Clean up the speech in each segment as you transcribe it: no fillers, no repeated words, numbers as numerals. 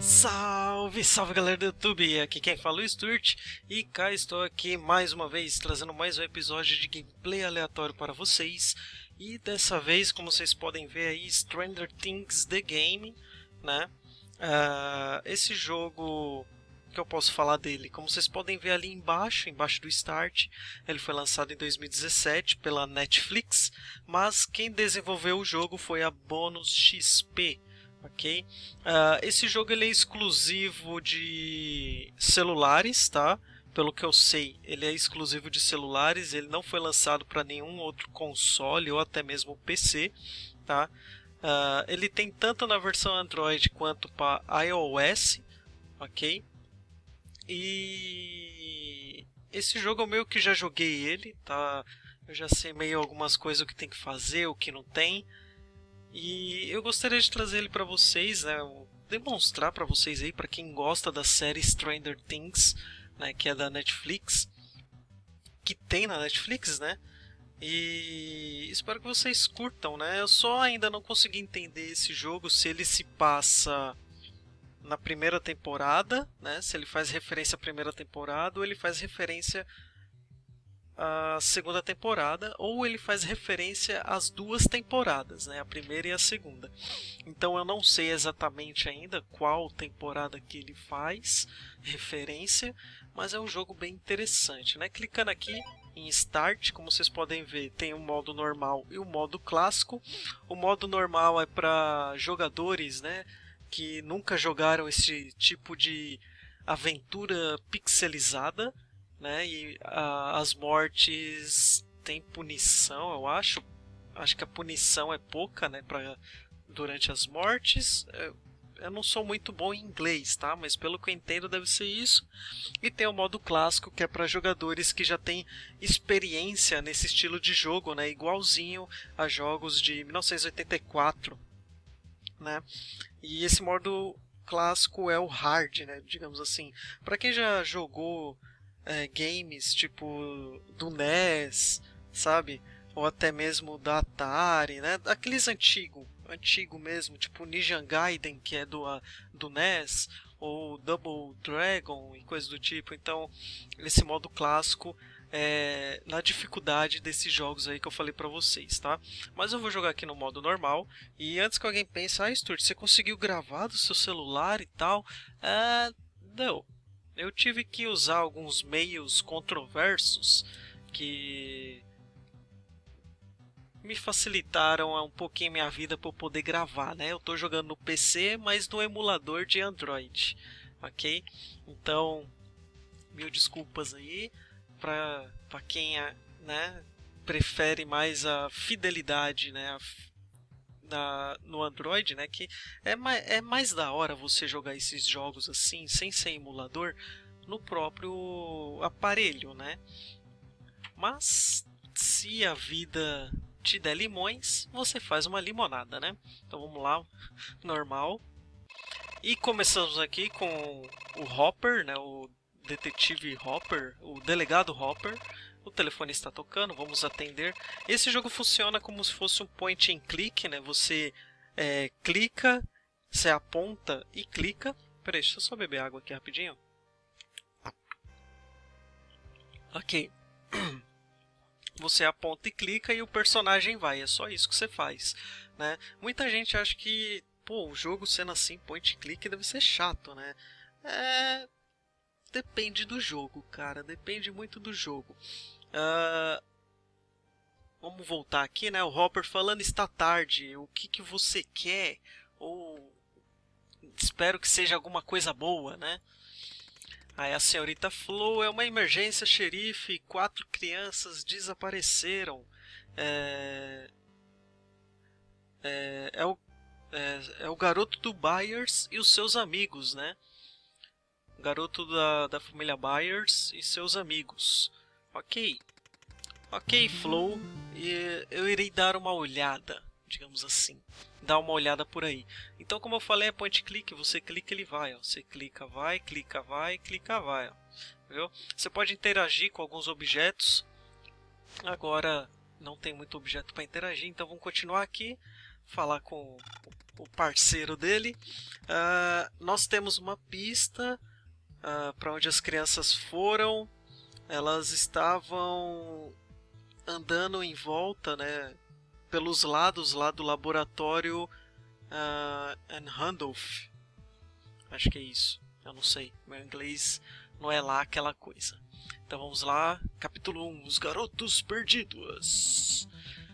Salve, salve galera do YouTube, aqui quem fala é o Stuart e cá estou aqui mais uma vez trazendo mais um episódio de gameplay aleatório para vocês. E dessa vez, como vocês podem ver aí, Stranger Things The Game, né? Esse jogo que eu posso falar dele, como vocês podem ver ali embaixo do Start, ele foi lançado em 2017 pela Netflix, mas quem desenvolveu o jogo foi a Bonus XP. Ok? Esse jogo ele é exclusivo de celulares, tá? Pelo que eu sei, ele é exclusivo de celulares, ele não foi lançado para nenhum outro console ou até mesmo PC, tá? Ele tem tanto na versão Android quanto para iOS, ok? E esse jogo eu meio que já joguei ele, tá? Eu já sei meio algumas coisas o que tem que fazer, o que não tem. E eu gostaria de trazer ele para vocês, né, demonstrar para vocês aí, para quem gosta da série Stranger Things, né, que é da Netflix, que tem na Netflix, né? E espero que vocês curtam, né? Eu só ainda não consegui entender esse jogo, se ele se passa na primeira temporada, né? Se ele faz referência à primeira temporada ou ele faz referência a segunda temporada, ou ele faz referência às duas temporadas, né, a primeira e a segunda. Então eu não sei exatamente ainda qual temporada que ele faz referência, mas é um jogo bem interessante, né? Clicando aqui em Start, como vocês podem ver, tem o modo normal e o modo clássico. O modo normal é para jogadores, né, que nunca jogaram esse tipo de aventura pixelizada, né? E as mortes têm punição, eu acho. Acho que a punição é pouca, né? Durante as mortes. Eu não sou muito bom em inglês, tá? Mas pelo que eu entendo deve ser isso. E tem o modo clássico, que é para jogadores que já têm experiência nesse estilo de jogo, né? Igualzinho a jogos de 1984, né? E esse modo clássico é o hard, né? Digamos assim. Para quem já jogou games tipo do NES, sabe? Ou até mesmo da Atari, né? Aqueles antigo mesmo, tipo Ninja Gaiden, que é do NES, ou Double Dragon e coisas do tipo. Então, esse modo clássico é na dificuldade desses jogos aí que eu falei pra vocês, tá? Mas eu vou jogar aqui no modo normal. E antes que alguém pense, Stuart, você conseguiu gravar do seu celular e tal? Não. Eu tive que usar alguns meios controversos que me facilitaram um pouquinho minha vida para eu poder gravar, né? Eu estou jogando no PC, mas no emulador de Android, ok? Então, mil desculpas aí para quem, né, prefere mais a fidelidade, né? No Android, né, que é mais da hora você jogar esses jogos assim, sem ser emulador, no próprio aparelho, né? Mas se a vida te der limões, você faz uma limonada, né? Então vamos lá, normal. E começamos aqui com o Hopper, né, o detetive Hopper, o delegado Hopper. O telefone está tocando, vamos atender. Esse jogo funciona como se fosse um point and click, né? Você clica, você aponta e clica. Peraí, deixa eu só beber água aqui rapidinho. Ok. Você aponta e clica e o personagem vai. É só isso que você faz, né? Muita gente acha que, pô, o jogo sendo assim, point and click, deve ser chato, né? Depende do jogo, cara. Depende muito do jogo. Vamos voltar aqui, né? O Hopper falando, está tarde. O que você quer? Ou espero que seja alguma coisa boa, né? Aí a senhorita Flo, é uma emergência, xerife. 4 crianças desapareceram. É o garoto do Byers e os seus amigos, né? Garoto da família Byers e seus amigos. Ok. Ok, Flow. E eu irei dar uma olhada, digamos assim. Dar uma olhada por aí. Então, como eu falei, é point click. Você clica, ele vai. Ó. Você clica, vai, clica, vai, clica, vai. Ó. Viu? Você pode interagir com alguns objetos. Agora, não tem muito objeto para interagir, então vamos continuar aqui. falar com o parceiro dele. Nós temos uma pista para onde as crianças foram. Elas estavam andando em volta, né, pelos lados lá do laboratório Randolph. Acho que é isso. Eu não sei. Meu inglês não é lá aquela coisa. Então vamos lá. Capítulo 1. Os Garotos Perdidos.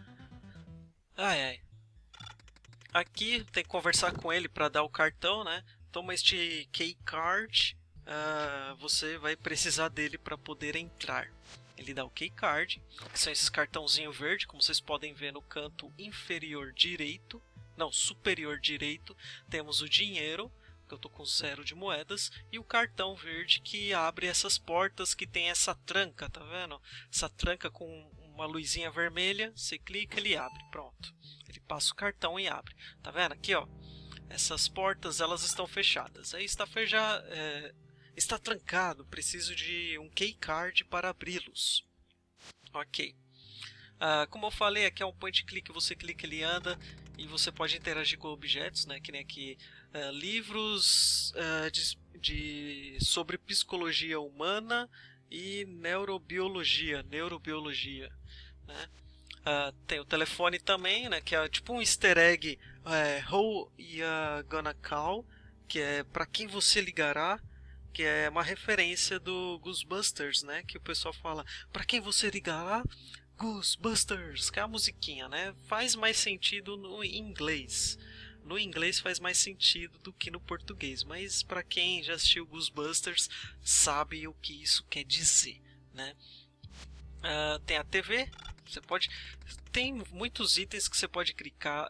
Aqui tem que conversar com ele para dar o cartão, né? Toma este key card. Você vai precisar dele para poder entrar. Ele dá o key card, que são esses cartãozinho verde, como vocês podem ver no canto inferior direito. Não, superior direito. Temos o dinheiro, que eu tô com 0 de moedas, e o cartão verde que abre essas portas que tem essa tranca, tá vendo? Essa tranca com uma luzinha vermelha, você clica, ele abre, pronto. Ele passa o cartão e abre. Tá vendo aqui, ó? Essas portas, elas estão fechadas. Aí está trancado, preciso de um key card para abri-los. Ok. Como eu falei, aqui é um point click, você clica, ele anda e você pode interagir com objetos, né? Que nem aqui livros sobre psicologia humana e neurobiologia, né? Tem o telefone também, né? Que é tipo um easter egg, Who you gonna call, que é para quem você ligará, que é uma referência do Ghostbusters, né? Que o pessoal fala, para quem você ligará? Ghostbusters, que é a musiquinha, né? Faz mais sentido no inglês. No inglês faz mais sentido do que no português, mas para quem já assistiu Ghostbusters sabe o que isso quer dizer, né? Tem a TV, tem muitos itens que você pode clicar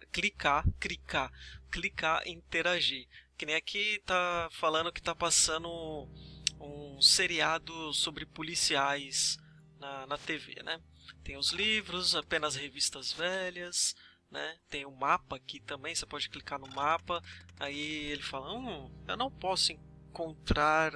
e interagir. Que nem aqui tá falando que tá passando um seriado sobre policiais na TV, né? Tem os livros, apenas revistas velhas, né? Tem o mapa aqui também, você pode clicar no mapa. Aí ele fala, eu não posso encontrar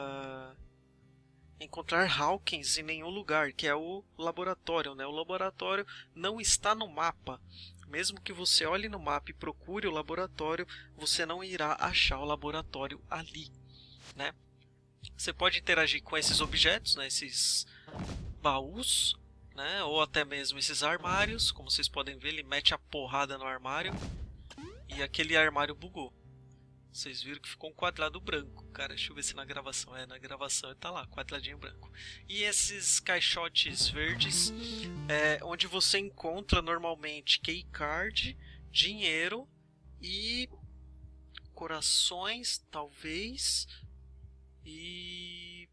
Hawkins em nenhum lugar, que é o laboratório, né? O laboratório não está no mapa. Mesmo que você olhe no mapa e procure o laboratório, você não irá achar o laboratório ali, né? Você pode interagir com esses objetos, né? Esses baús, né? Ou até mesmo esses armários. Como vocês podem ver, ele mete a porrada no armário e aquele armário bugou. Vocês viram que ficou um quadrado branco, cara. Deixa eu ver se na gravação na gravação tá lá, quadradinho branco. E esses caixotes verdes onde você encontra normalmente key card, dinheiro e corações, talvez, e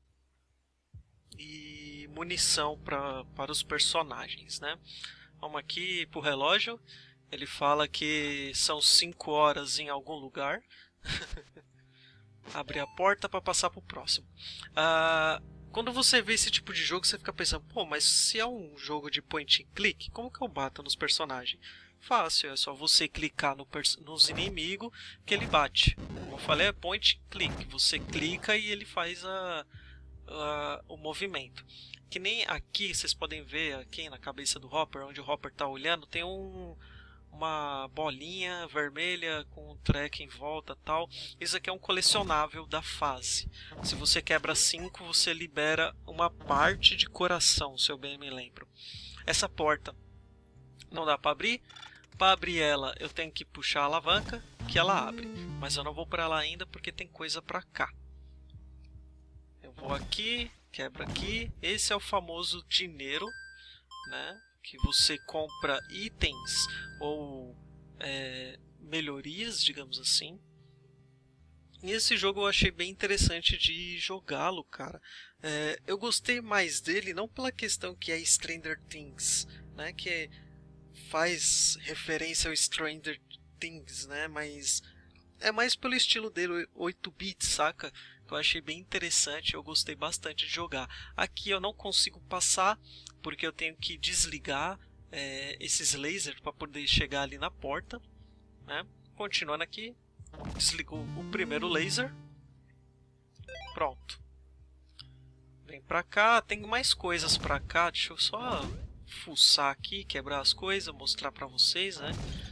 munição para os personagens, né? Vamos aqui pro relógio. Ele fala que são 5 horas em algum lugar. Abrir a porta para passar pro próximo. Quando você vê esse tipo de jogo, você fica pensando, pô, mas se é um jogo de point and click, como que eu bato nos personagens? Fácil, é só você clicar nos inimigos que ele bate. Como eu falei, é point and click. Você clica e ele faz o movimento. Que nem aqui, vocês podem ver aqui na cabeça do Hopper, onde o Hopper está olhando, tem uma bolinha vermelha com um track em volta, tal. Isso aqui é um colecionável da fase. Se você quebra 5, você libera uma parte de coração, se eu bem me lembro. Essa porta não dá para abrir. Para abrir ela, eu tenho que puxar a alavanca, que ela abre. Mas eu não vou para lá ainda porque tem coisa para cá. Eu vou aqui, quebra aqui. Esse é o famoso dinheiro, né? Que você compra itens ou melhorias, digamos assim. E esse jogo eu achei bem interessante de jogá-lo, cara. Eu gostei mais dele não pela questão que é Stranger Things, né? Que faz referência ao Stranger Things, né? Mas é mais pelo estilo dele, 8-bit, saca? Que eu achei bem interessante, eu gostei bastante de jogar. Aqui eu não consigo passar porque eu tenho que desligar esses lasers para poder chegar ali na porta, né? Continuando aqui, desligo o primeiro laser, pronto. Vem pra cá, tem mais coisas pra cá, deixa eu só fuçar aqui, quebrar as coisas, mostrar pra vocês, né?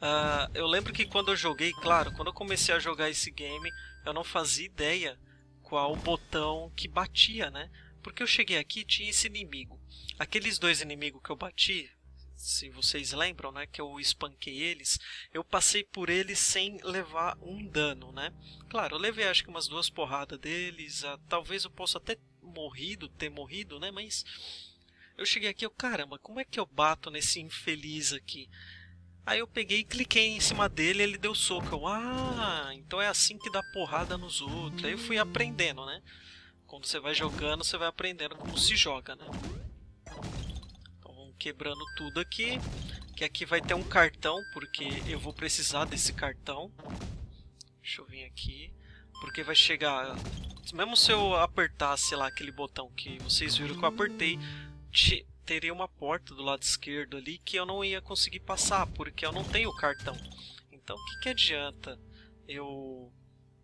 Eu lembro que quando eu joguei, claro, quando eu comecei a jogar esse game, eu não fazia ideia qual botão que batia, né? Porque eu cheguei aqui e tinha esse inimigo. Aqueles dois inimigos que eu bati, se vocês lembram, né, que eu espanquei eles, eu passei por eles sem levar um dano, né? Claro, eu levei acho que umas 2 porradas deles, talvez eu possa até ter morrido, né? Mas eu cheguei aqui, caramba, como é que eu bato nesse infeliz aqui? Aí eu peguei e cliquei em cima dele e ele deu soco. Então é assim que dá porrada nos outros. Aí eu fui aprendendo, né? Quando você vai jogando, você vai aprendendo como se joga, né? Então vamos quebrando tudo aqui. Que aqui vai ter um cartão, porque eu vou precisar desse cartão. Deixa eu vir aqui. Porque vai chegar... Mesmo se eu apertasse lá aquele botão que vocês viram que eu apertei, teria uma porta do lado esquerdo ali que eu não ia conseguir passar, porque eu não tenho o cartão. Então o que adianta eu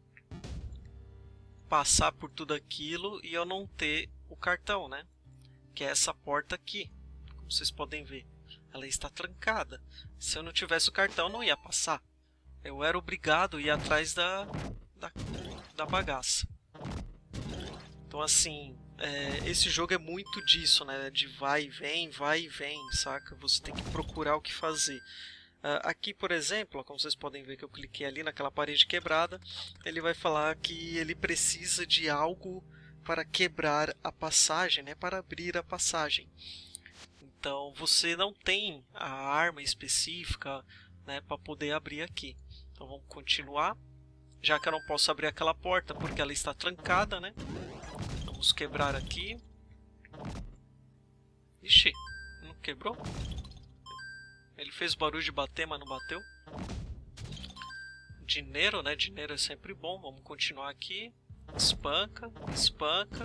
passar por tudo aquilo e eu não ter o cartão, né? Que é essa porta aqui, como vocês podem ver. Ela está trancada. Se eu não tivesse o cartão, eu não ia passar. Eu era obrigado a ir atrás da bagaça. Então assim, esse jogo é muito disso, né? De vai e vem, saca? Você tem que procurar o que fazer. Aqui, por exemplo, como vocês podem ver que eu cliquei ali naquela parede quebrada, ele vai falar que ele precisa de algo para quebrar a passagem, né? Para abrir a passagem. Então você não tem a arma específica, né? Para poder abrir aqui. Então vamos continuar. Já que eu não posso abrir aquela porta porque ela está trancada, né? Vamos quebrar aqui. Ixi, não quebrou? Ele fez barulho de bater, mas não bateu. Dinheiro, né? Dinheiro é sempre bom. Vamos continuar aqui. Espanca, espanca.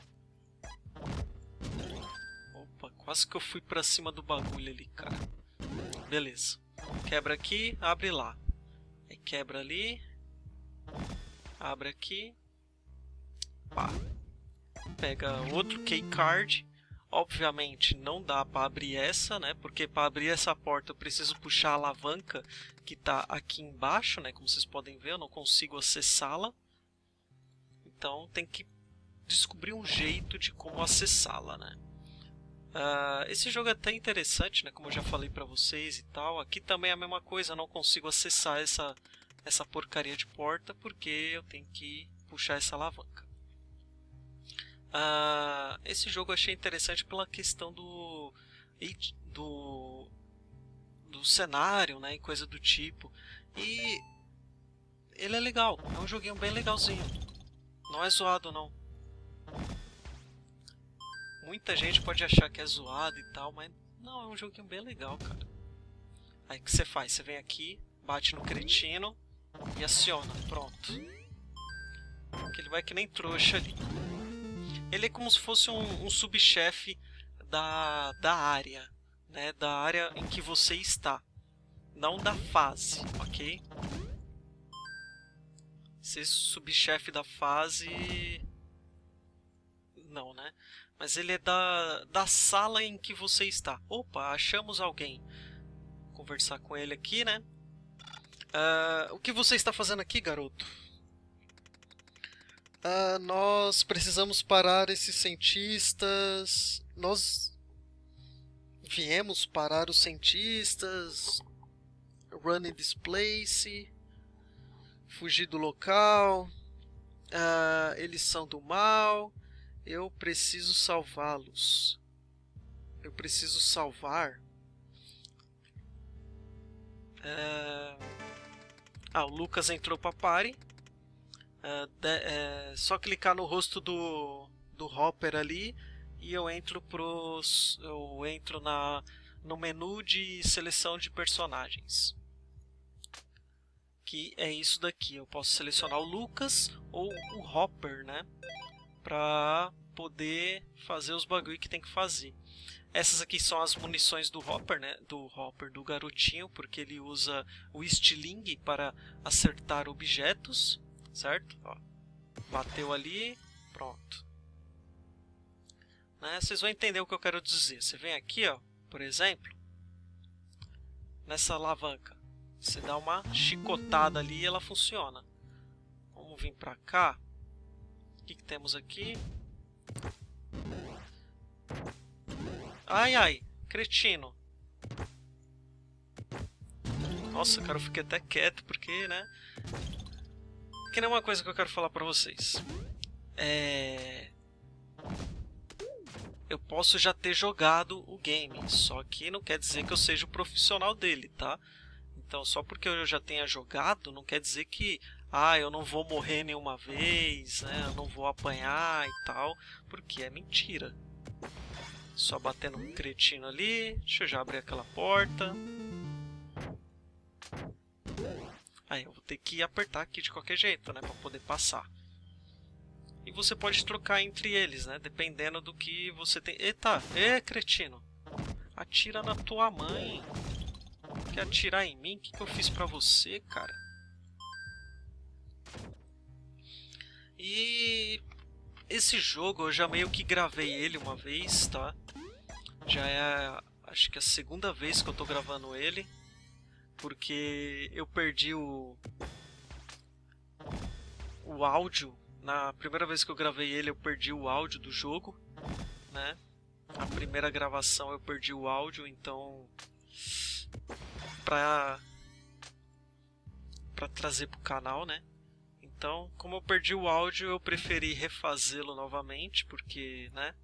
Opa, quase que eu fui pra cima do bagulho ali, cara. Beleza. Quebra aqui, abre lá. Aí quebra ali. Abre aqui. Pá. Pega outro key card. Obviamente não dá para abrir essa, né? Porque para abrir essa porta eu preciso puxar a alavanca que está aqui embaixo, né? Como vocês podem ver, eu não consigo acessá-la. Então tem que descobrir um jeito de como acessá-la, né? Esse jogo é até interessante, né? Como eu já falei para vocês e tal. Aqui também é a mesma coisa, eu não consigo acessar essa porcaria de porta porque eu tenho que puxar essa alavanca. Esse jogo eu achei interessante pela questão do cenário, né, e coisa do tipo. E ele é legal, é um joguinho bem legalzinho. Não é zoado não. Muita gente pode achar que é zoado e tal, mas não, é um joguinho bem legal, cara. Aí o que você faz? Você vem aqui, bate no cretino e aciona, pronto. Que ele vai que nem trouxa ali. Ele é como se fosse um subchefe da área, né? Da área em que você está, não da fase, ok? Ser subchefe da fase, não, né? Mas ele é da sala em que você está. Opa, achamos alguém. Vou conversar com ele aqui, né? O que você está fazendo aqui, garoto? Nós precisamos parar esses cientistas. Nós viemos parar os cientistas. Running this place. Fugir do local. Eles são do mal. Eu preciso salvá-los. Eu preciso salvar. O Lucas entrou para a party. Só clicar no rosto do Hopper ali e eu entro no menu de seleção de personagens, que é isso daqui. Eu posso selecionar o Lucas ou o Hopper, né, para poder fazer os bagulho que tem que fazer. Essas aqui são as munições do Hopper, né, do garotinho, porque ele usa o estilingue para acertar objetos. Certo? Ó, bateu ali, pronto. Né? Vocês vão entender o que eu quero dizer. Você vem aqui, ó, por exemplo, nessa alavanca. Você dá uma chicotada ali e ela funciona. Vamos vir pra cá. O que temos aqui? Ai, ai, cretino. Nossa, cara, eu fiquei até quieto porque, né? Que nem uma coisa que eu quero falar pra vocês. Eu posso já ter jogado o game, só que não quer dizer que eu seja o profissional dele, tá? Então, só porque eu já tenha jogado, não quer dizer que eu não vou morrer nenhuma vez, né? Eu não vou apanhar e tal, porque é mentira. Só batendo um cretino ali. Deixa eu já abrir aquela porta. Aí eu vou ter que apertar aqui de qualquer jeito, né? Pra poder passar. E você pode trocar entre eles, né? Dependendo do que você tem. Eita! Cretino! Atira na tua mãe! Quer atirar em mim? O que eu fiz pra você, cara? E esse jogo eu já meio que gravei ele uma vez, tá? Já é, acho que a segunda vez que eu tô gravando ele, porque eu perdi o áudio. Na primeira vez que eu gravei ele, eu perdi o áudio do jogo, né? A primeira gravação eu perdi o áudio, então pra trazer pro canal, né? Então, como eu perdi o áudio, eu preferi refazê-lo novamente, porque, né?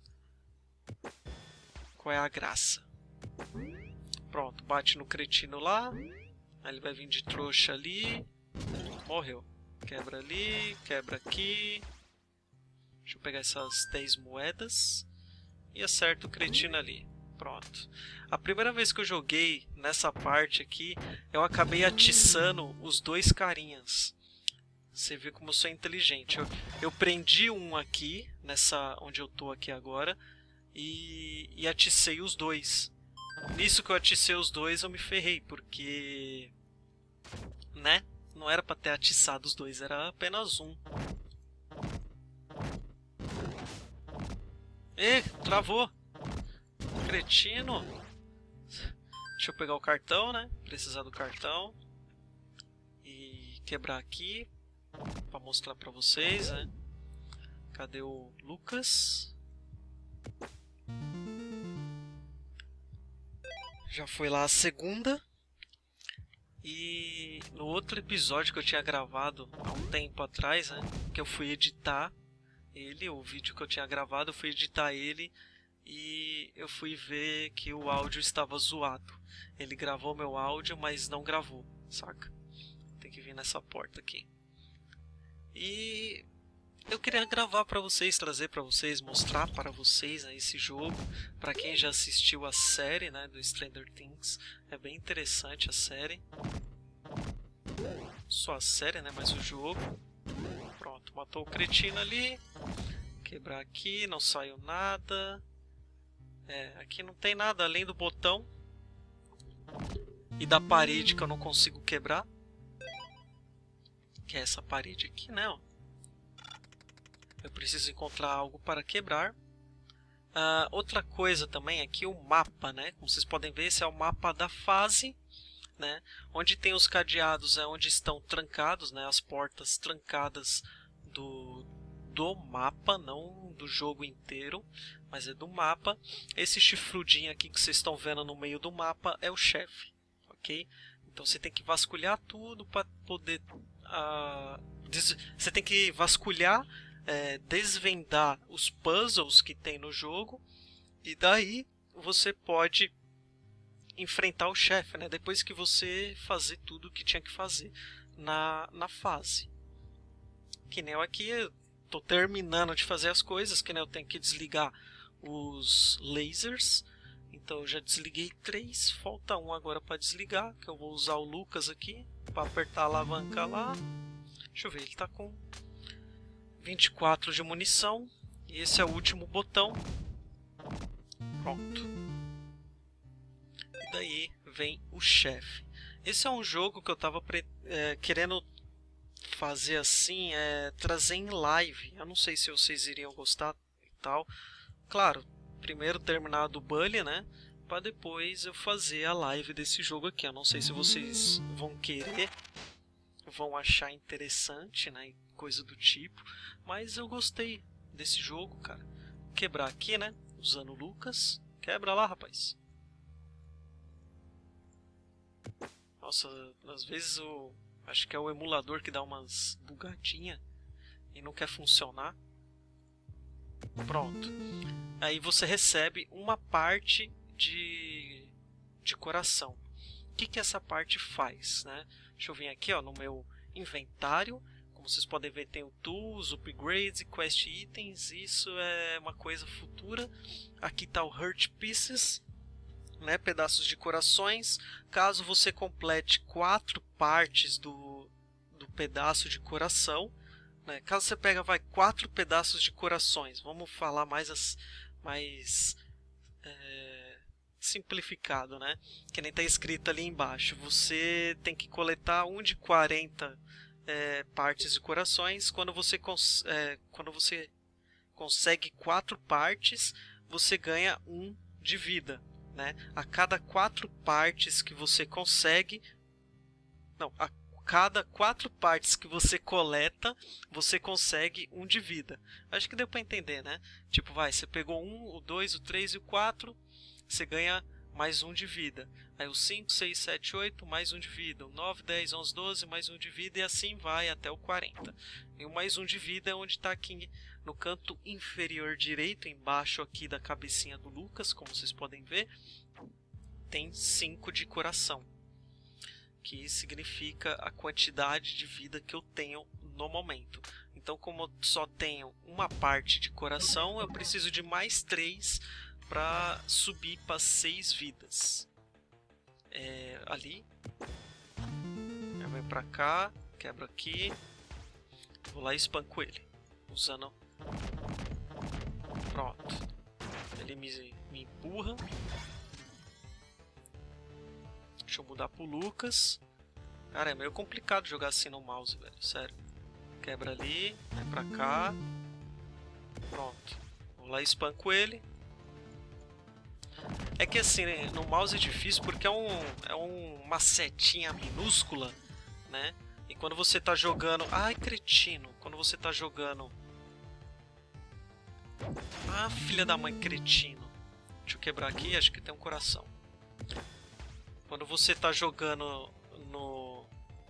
Qual é a graça? Pronto, bate no cretino lá, aí ele vai vir de trouxa ali, morreu. Quebra ali, quebra aqui. Deixa eu pegar essas 10 moedas e acerto o cretino ali. Pronto. A primeira vez que eu joguei nessa parte aqui, eu acabei atiçando os dois carinhas. Você vê como eu sou inteligente. Eu prendi um aqui, nessa onde eu tô aqui agora, e aticei os dois. Nisso que eu aticei os dois, eu me ferrei, porque, né? Não era pra ter atiçado os dois, era apenas um. Travou! Cretino! Deixa eu pegar o cartão, né? Precisar do cartão. E quebrar aqui. Pra mostrar pra vocês, né? Cadê o Lucas? Já foi lá a segunda. E no outro episódio que eu tinha gravado há um tempo atrás, né, que eu fui editar ele, o vídeo que eu tinha gravado, eu fui editar ele e eu fui ver que o áudio estava zoado. Ele gravou meu áudio, mas não gravou, saca? Tem que vir nessa porta aqui. E eu queria gravar para vocês, trazer para vocês, mostrar para vocês, né, esse jogo. Para quem já assistiu a série, né, do Stranger Things, é bem interessante a série. Só a série, né, mas o jogo. Pronto, matou o cretino ali. Quebrar aqui, não saiu nada. Aqui não tem nada além do botão e da parede que eu não consigo quebrar. Que é essa parede aqui, né? Ó. Eu preciso encontrar algo para quebrar. Outra coisa também aqui, o mapa, né? Como vocês podem ver, esse é o mapa da fase, né? Onde tem os cadeados é onde estão trancados, né? As portas trancadas do mapa, não do jogo inteiro, mas é do mapa. Esse chifrudinho aqui que vocês estão vendo no meio do mapa é o chefe, ok? Então você tem que vasculhar tudo para poder... você tem que vasculhar, desvendar os puzzles que tem no jogo, e daí você pode enfrentar o chefe, né? Depois que você fazer tudo o que tinha que fazer na fase. Que nem eu aqui, estou terminando de fazer as coisas, que nem eu tenho que desligar os lasers. Então eu já desliguei 3, falta um agora para desligar, que eu vou usar o Lucas aqui para apertar a alavanca lá. Deixa eu ver, ele está com 24 de munição e esse é o último botão. Pronto. E daí vem o chefe. Esse é um jogo que eu estava querendo fazer assim, trazer em live. Eu não sei se vocês iriam gostar e tal. Claro, primeiro terminar do Bully, né? para depois eu fazer a live desse jogo aqui. Eu não sei se vocês vão querer, vão achar interessante, né, coisa do tipo, mas eu gostei desse jogo, cara. Quebrar aqui, né, usando o Lucas. Quebra lá, rapaz. Nossa, às vezes acho que é o emulador que dá umas bugadinhas e não quer funcionar. Pronto. Aí você recebe uma parte de coração. O que essa parte faz, né? Deixa eu vir aqui, ó, no meu inventário. Como vocês podem ver, tem o Tools, Upgrades e Quest Itens. Isso é uma coisa futura. Aqui está o Heart Pieces, né? Pedaços de corações. Caso você complete 4 partes do pedaço de coração, né? Caso você pega 4 pedaços de corações, vamos falar mais simplificado, né? Que nem está escrito ali embaixo. Você tem que coletar um de 40 partes de corações. Quando você consegue 4 partes, você ganha 1 de vida, né? A cada 4 partes que você consegue, não, a cada 4 partes que você coleta, você consegue 1 de vida. Acho que deu para entender, né? Tipo, você pegou 1, o 2, o 3 e o 4, você ganha mais 1 de vida. Aí o 5, 6, 7, 8, mais 1 de vida. O 9, 10, 11, 12, mais 1 de vida. E assim vai até o 40. E o mais 1 de vida é onde está aqui no canto inferior direito, embaixo aqui da cabecinha do Lucas, como vocês podem ver. Tem 5 de coração, que significa a quantidade de vida que eu tenho no momento. Então, como eu só tenho uma parte de coração, eu preciso de mais 3 para subir para 6 vidas. Ali. Eu venho para cá, quebro aqui, vou lá e espanco ele. Usando... Pronto. Ele me empurra. Deixa eu mudar pro Lucas. Cara, é meio complicado jogar assim no mouse, velho. Sério. Quebra ali, vai pra cá. Pronto. Vou lá e espanco ele. É que assim, né, no mouse é difícil porque é uma setinha minúscula, né? E quando você tá jogando... Ai, cretino. Quando você tá jogando... Ah, filha da mãe, cretino. Deixa eu quebrar aqui, acho que tem um coração. Quando você está jogando no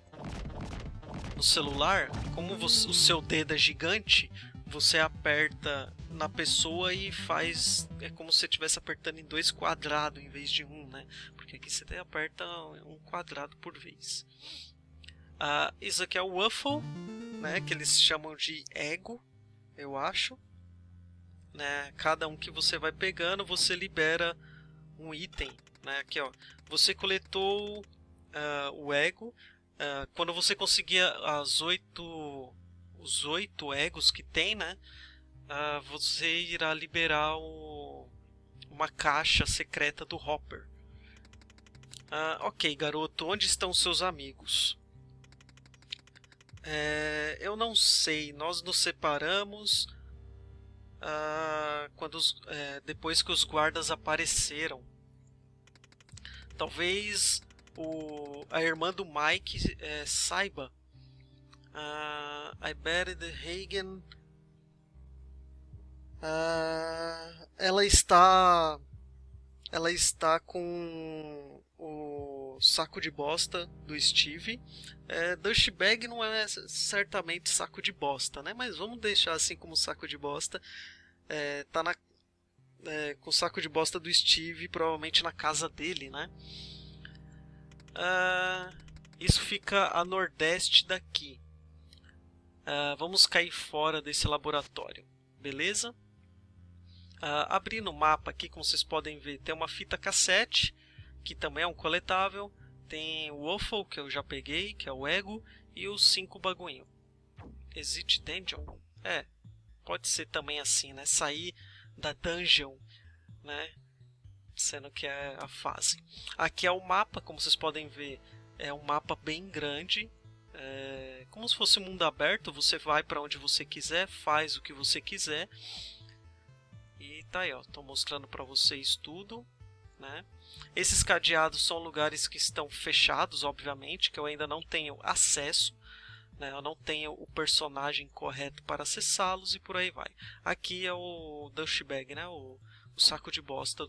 celular, como o seu dedo é gigante, você aperta na pessoa e faz... É como se você estivesse apertando em 2 quadrados em vez de 1, né? Porque aqui você aperta um quadrado por vez. Isso aqui é o Waffle, né? Que eles chamam de ego, eu acho. Né? Cada um que você vai pegando, você libera um item. Né? Aqui, ó, você coletou o ego. Quando você conseguir os 8 egos que tem, né? Você irá liberar uma caixa secreta do Hopper. Ok, garoto, onde estão seus amigos? Eu não sei, nós nos separamos depois que os guardas apareceram. Talvez a irmã do Mike saiba. I bet the Hagen. Ela está com o saco de bosta do Steve. Dustbag não é certamente saco de bosta, né? Mas vamos deixar assim como saco de bosta. Tá com o saco de bosta do Steve, provavelmente na casa dele, né? Isso fica a nordeste daqui. Vamos cair fora desse laboratório, beleza? Abrindo o mapa aqui, como vocês podem ver, tem uma fita cassete, que também é um coletável. Tem o Waffle, que eu já peguei, que é o Ego, e os 5 baguinho. Exit Dungeon? Pode ser também assim, né? Sair da dungeon, né? Sendo que é a fase. Aqui é o mapa, como vocês podem ver, é um mapa bem grande. Como se fosse um mundo aberto, você vai para onde você quiser, faz o que você quiser. E tá aí, ó, tô mostrando para vocês tudo, né? Esses cadeados são lugares que estão fechados, obviamente, que eu ainda não tenho acesso, né? Eu não tenho o personagem correto para acessá-los e por aí vai. Aqui é o douchebag, né? O saco de bosta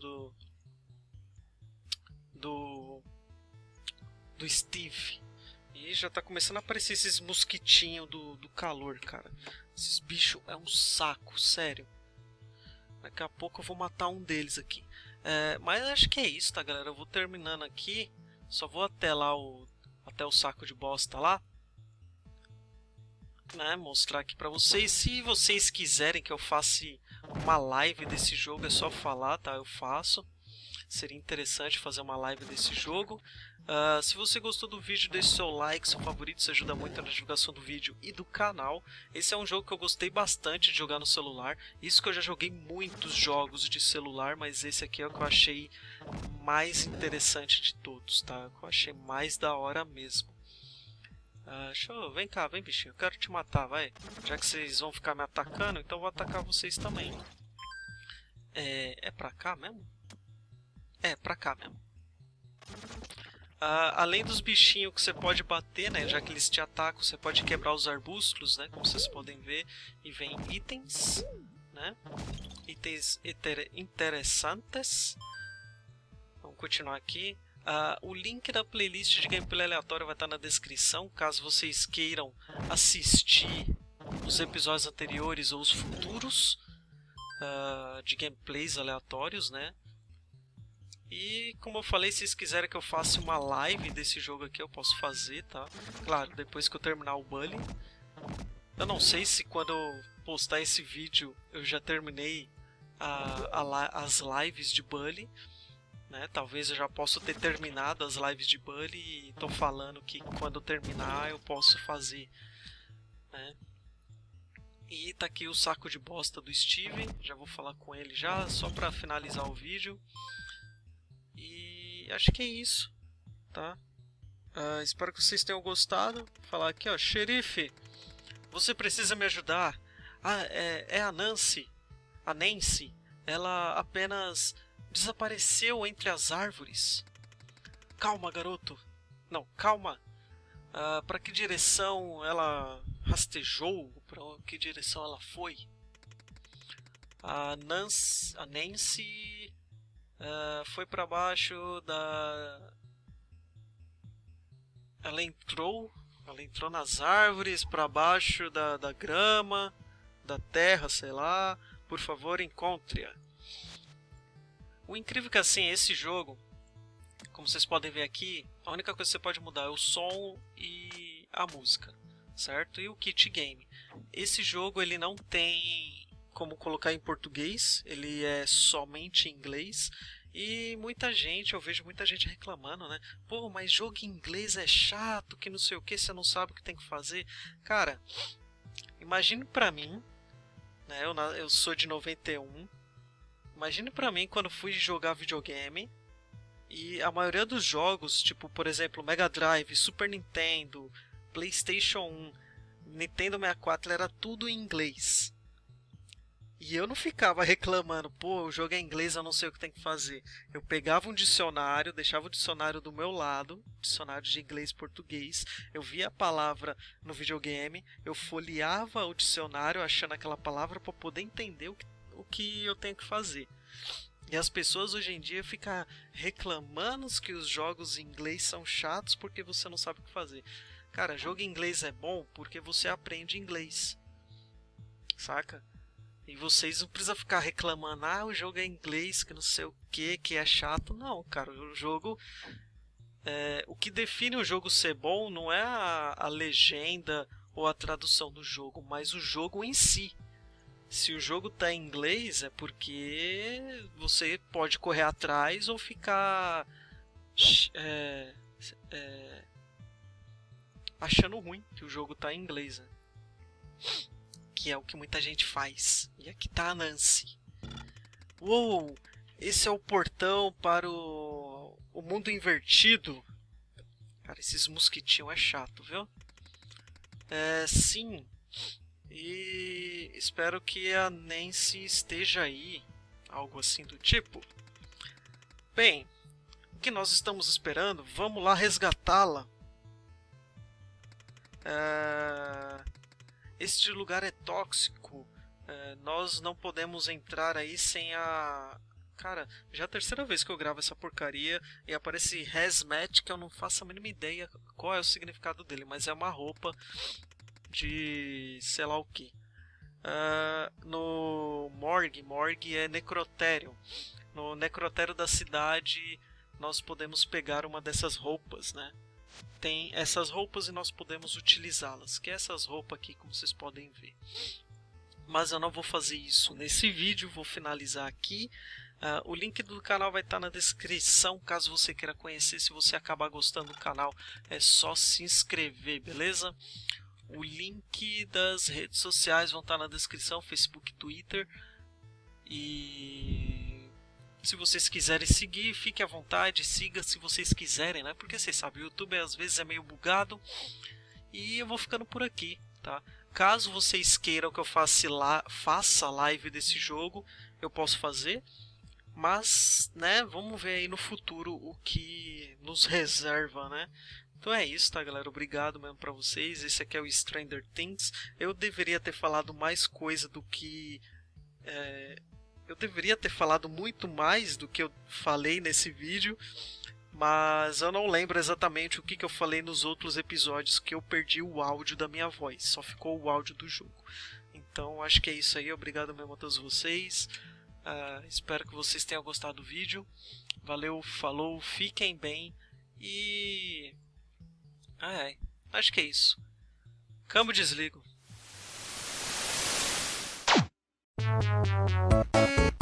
do Steve. E já tá começando a aparecer esses mosquitinhos do calor, cara. Esses bichos é um saco, sério. Daqui a pouco eu vou matar um deles aqui. Mas acho que é isso, tá, galera? Eu vou terminando aqui. Só vou até lá até o saco de bosta lá, né? Mostrar aqui pra vocês. Se vocês quiserem que eu faça uma live desse jogo, é só falar, tá? Eu faço. Seria interessante fazer uma live desse jogo. Se você gostou do vídeo, deixe seu like, seu favorito, isso ajuda muito na divulgação do vídeo e do canal. Esse é um jogo que eu gostei bastante de jogar no celular. Isso que eu já joguei muitos jogos de celular, mas esse aqui é o que eu achei mais interessante de todos, tá? Que eu achei mais da hora mesmo. Vem cá, vem bichinho, eu quero te matar, vai. Já que vocês vão ficar me atacando, então eu vou atacar vocês também. É pra cá mesmo? É, pra cá mesmo. Além dos bichinhos que você pode bater, né, já que eles te atacam, você pode quebrar os arbustos, né, como vocês podem ver. E vem itens, né, itens interessantes. Vamos continuar aqui. O link da playlist de gameplay aleatório vai estar na descrição, caso vocês queiram assistir os episódios anteriores ou os futuros de gameplays aleatórios, né. E como eu falei, se vocês quiserem que eu faça uma live desse jogo aqui, eu posso fazer, tá? Claro, depois que eu terminar o Bully. Eu não sei se quando eu postar esse vídeo eu já terminei as lives de Bully, né? Talvez eu já possa ter terminado as lives de Bully e tô falando que quando eu terminar eu posso fazer, né? E tá aqui o saco de bosta do Steven, já vou falar com ele já, só pra finalizar o vídeo. E acho que é isso, tá? Espero que vocês tenham gostado. Vou falar aqui, ó, xerife, você precisa me ajudar. É a Nancy. A Nancy, ela apenas desapareceu entre as árvores. Calma, garoto. Não, calma. Para que direção ela rastejou? Para que direção ela foi? A Nancy foi para baixo da... Ela entrou nas árvores, para baixo da grama, da terra, sei lá. Por favor, encontre-a. O incrível é que assim, esse jogo, como vocês podem ver aqui, a única coisa que você pode mudar é o som e a música, certo? E o kit game. Esse jogo ele não tem como colocar em português, ele é somente em inglês. E muita gente, eu vejo muita gente reclamando, né? Pô, mas jogo em inglês é chato, que não sei o que, você não sabe o que tem que fazer. Cara, imagine pra mim, né? Eu sou de 91. Imagine pra mim quando fui jogar videogame e a maioria dos jogos, tipo, por exemplo, Mega Drive, Super Nintendo, PlayStation 1, Nintendo 64, era tudo em inglês. E eu não ficava reclamando, pô, o jogo é em inglês, eu não sei o que tem que fazer. Eu pegava um dicionário, deixava o dicionário do meu lado, dicionário de inglês e português, eu via a palavra no videogame, eu folheava o dicionário achando aquela palavra para poder entender o que eu tenho que fazer. E as pessoas hoje em dia ficam reclamando que os jogos em inglês são chatos porque você não sabe o que fazer. Cara, jogo em inglês é bom porque você aprende inglês, saca? E vocês não precisam ficar reclamando, o jogo é em inglês, que não sei o que é chato. Não, cara, o jogo... o que define o jogo ser bom não é a legenda ou a tradução do jogo, mas o jogo em si. Se o jogo tá em inglês é porque você pode correr atrás ou ficar achando ruim que o jogo tá em inglês, né? Que é o que muita gente faz. E aqui tá a Nancy. Uou! Esse é o portão para o mundo invertido. Cara, esses mosquitinhos é chato, viu? Sim. E espero que a Nancy esteja aí. Algo assim do tipo. Bem, o que nós estamos esperando? Vamos lá resgatá-la. Este lugar é tóxico. Nós não podemos entrar aí sem a... Cara, já é a terceira vez que eu gravo essa porcaria e aparece hazmat, que eu não faço a mínima ideia qual é o significado dele, mas é uma roupa de sei lá o que. No morgue é necrotério. No necrotério da cidade nós podemos pegar uma dessas roupas, né? Tem essas roupas e nós podemos utilizá-las, que é essas roupas aqui, como vocês podem ver. Mas eu não vou fazer isso nesse vídeo, vou finalizar aqui. O link do canal vai estar na descrição, caso você queira conhecer. Se você acabar gostando do canal, é só se inscrever, beleza? O link das redes sociais vão estar na descrição, Facebook, Twitter. E se vocês quiserem seguir, fique à vontade, siga se vocês quiserem, né? Porque vocês sabem, o YouTube às vezes é meio bugado. E eu vou ficando por aqui, tá? Caso vocês queiram que eu faça live desse jogo, eu posso fazer. Mas, né, vamos ver aí no futuro o que nos reserva, né? Então é isso, tá, galera? Obrigado mesmo pra vocês. Esse aqui é o Stranger Things. Eu deveria ter falado mais coisa do que... Eu deveria ter falado muito mais do que eu falei nesse vídeo. Mas eu não lembro exatamente o que eu falei nos outros episódios, que eu perdi o áudio da minha voz. Só ficou o áudio do jogo. Então acho que é isso aí. Obrigado mesmo a todos vocês. Espero que vocês tenham gostado do vídeo. Valeu, falou, fiquem bem. E... acho que é isso. Câmbio, desligo.